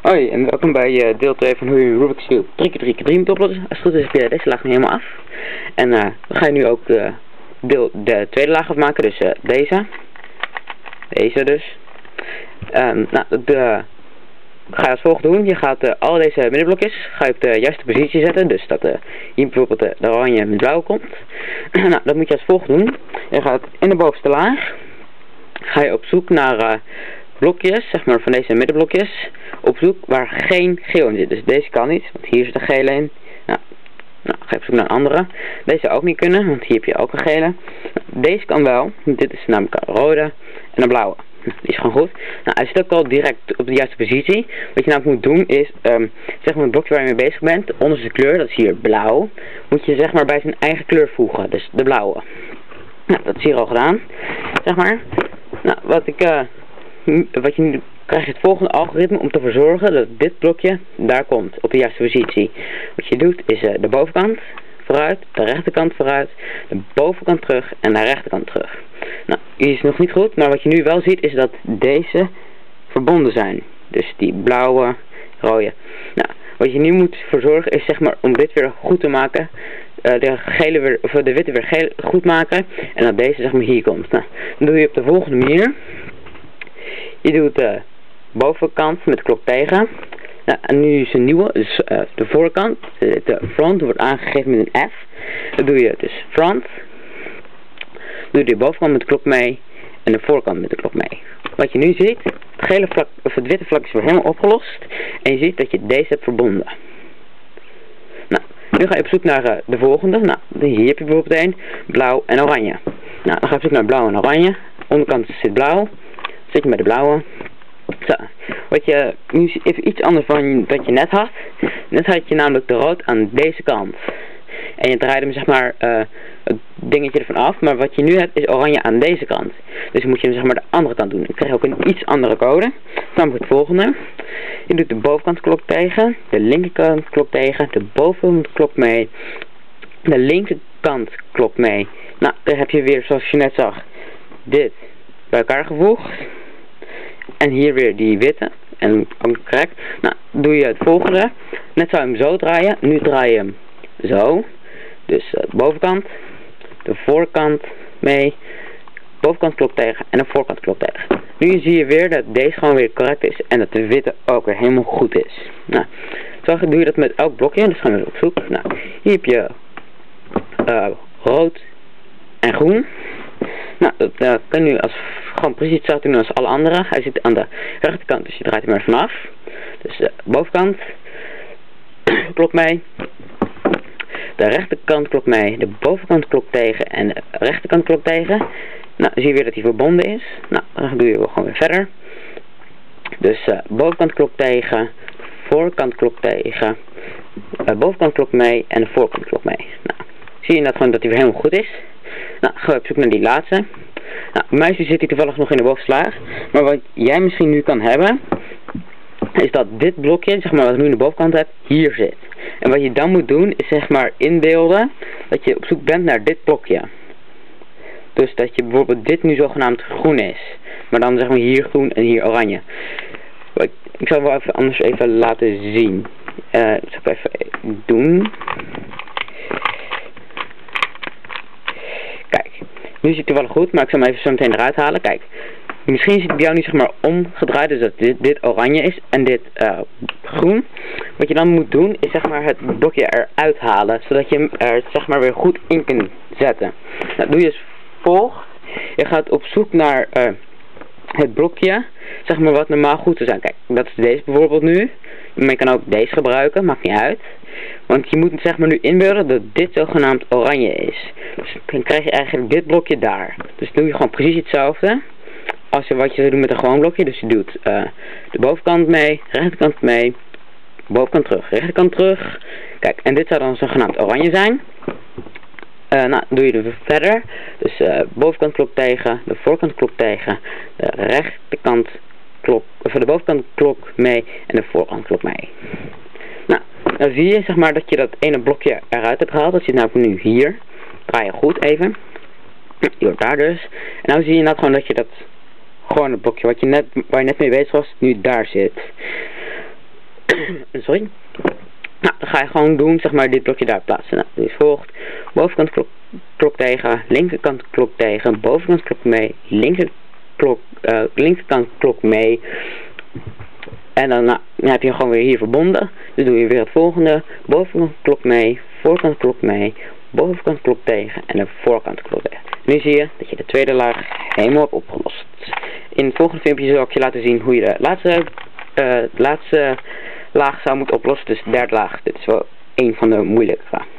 Hoi en welkom bij deel 2 van hoe je Rubik's Cube 3x3x3 moet oplossen. Als het goed is heb je deze laag nu helemaal af. En we gaan nu ook de tweede laag afmaken, dus deze. Deze dus. Ga je als volgt doen. Je gaat al deze middenblokjes op de juiste positie zetten. Dus dat hier bijvoorbeeld de oranje met blauw komt. Dat moet je als volgt doen. Je gaat in de bovenste laag. Ga je op zoek naar blokjes, zeg maar van deze middenblokjes. Op zoek waar geen geel in zit. Dus deze kan niet, want hier zit een gele in. Nou, ga je op zoek naar een andere. Deze ook niet kunnen, want hier heb je ook een gele. Deze kan wel, dit is namelijk een rode en een blauwe. Die is gewoon goed. Nou, hij zit ook al direct op de juiste positie. Wat je namelijk moet doen is, zeg maar het blokje waar je mee bezig bent, onder zijn kleur, dat is hier blauw, moet je zeg maar bij zijn eigen kleur voegen, dus de blauwe. Nou, dat is hier al gedaan, zeg maar. Nou, wat je nu krijg je het volgende algoritme om te verzorgen dat dit blokje daar komt, op de juiste positie. Wat je doet is de bovenkant vooruit, de rechterkant vooruit, de bovenkant terug en de rechterkant terug. Nou, die is nog niet goed, maar wat je nu wel ziet is dat deze verbonden zijn. Dus die blauwe, rode. Nou, wat je nu moet verzorgen is zeg maar om dit weer goed te maken. De witte weer geel goed maken. En dat deze zeg maar hier komt. Nou, dan doe je op de volgende manier. Je doet de bovenkant met de klok tegen. Nou, en nu is een nieuwe, dus de voorkant, de front wordt aangegeven met een F. Dan doe je dus front. Doe je de bovenkant met de klok mee en de voorkant met de klok mee. Wat je nu ziet, het gele vlak, of het witte vlak is weer helemaal opgelost. En je ziet dat je deze hebt verbonden. Nou, nu ga je op zoek naar de volgende. Nou, hier heb je bijvoorbeeld een, blauw en oranje. Nou, dan ga je op zoek naar blauw en oranje. Onderkant zit blauw. Zet je met de blauwe. Zo. Wat je nu even iets anders van dat je net had. Net had je namelijk de rood aan deze kant. En je draaide hem zeg maar het dingetje ervan af. Maar wat je nu hebt is oranje aan deze kant. Dus moet je hem zeg maar de andere kant doen. Dan krijg je ook een iets andere code. Namelijk het volgende. Je doet de bovenkant klok tegen. De linkerkant klok tegen. De bovenkant klok mee. De linkerkant klok mee. Nou, dan heb je weer zoals je net zag. Dit bij elkaar gevoegd. En hier weer die witte. En ook correct. Nou, doe je het volgende. Net zou je hem zo draaien. Nu draai je hem zo. Dus de bovenkant. De voorkant mee. Bovenkant klok tegen. En de voorkant klok tegen. Nu zie je weer dat deze gewoon weer correct is. En dat de witte ook weer helemaal goed is. Nou, zo doe je dat met elk blokje. Dus gaan we op zoek. Nou, hier heb je rood en groen. Nou, dat kan nu als gewoon precies hetzelfde doen als alle andere. Hij zit aan de rechterkant, dus je draait hem er vanaf. Dus de bovenkant klok mee. De rechterkant klok mee. De bovenkant klok tegen en de rechterkant klok tegen. Nou, zie je weer dat hij verbonden is. Nou, dan doe je gewoon weer verder. Dus bovenkant klok tegen. Voorkant klok tegen. Bovenkant klok mee en de voorkant klok mee. Nou, zie je dat gewoon dat hij weer helemaal goed is. Nou, gaan we op zoek naar die laatste. Nou, bij mij zit hij toevallig nog in de bovenste laag. Maar wat jij misschien nu kan hebben, is dat dit blokje, zeg maar wat ik nu in de bovenkant heb, hier zit. En wat je dan moet doen, is zeg maar inbeelden dat je op zoek bent naar dit blokje. Dus dat je bijvoorbeeld dit nu zogenaamd groen is. Maar dan zeg maar hier groen en hier oranje. Ik zal het wel even anders even laten zien. Dat zal ik even doen. Kijk, nu zit hij wel goed, maar ik zal hem even zo meteen eruit halen. Kijk, misschien zit hij bij jou nu zeg maar omgedraaid, dus dat dit oranje is en dit groen. Wat je dan moet doen, is zeg maar het blokje eruit halen, zodat je hem er zeg maar weer goed in kunt zetten. Nou, doe je als volgt. Je gaat op zoek naar het blokje, zeg maar wat normaal goed zou zijn. Kijk, dat is deze bijvoorbeeld nu. Maar je kan ook deze gebruiken, maakt niet uit. Want je moet zeg maar nu inbeelden dat dit zogenaamd oranje is. Dus dan krijg je eigenlijk dit blokje daar. Dus dan doe je gewoon precies hetzelfde als wat je zou doen met een gewoon blokje. Dus je doet de bovenkant mee, rechterkant mee, bovenkant terug, rechterkant terug. Kijk, en dit zou dan zogenaamd oranje zijn. Nou, doe je er verder. Dus bovenkant klok tegen, de voorkant klok tegen, de rechterkant klok, of de bovenkant klok mee en de voorkant klok mee. Nou, dan zie je zeg maar dat je dat ene blokje eruit hebt gehaald. Dat zit nou nu hier. Draai je goed even. Die wordt daar dus. En nou zie je nou gewoon dat je dat gewoon het blokje waar je net mee bezig was, nu daar zit. Sorry. Nou, dan ga je gewoon doen, zeg maar, dit blokje daar plaatsen. Nou, dit is volgt. Bovenkant klok tegen, linkerkant klok tegen, bovenkant klok mee, linkerkant klok mee. En dan heb je gewoon weer hier verbonden. Dus doe je weer het volgende. Bovenkant klok mee, voorkant klok mee, bovenkant klok tegen en de voorkant klok tegen. Nu zie je dat je de tweede laag helemaal hebt opgelost. In het volgende filmpje zal ik je laten zien hoe je de laatste laag zou moeten oplossen. Dus de derde laag. Dit is wel een van de moeilijke.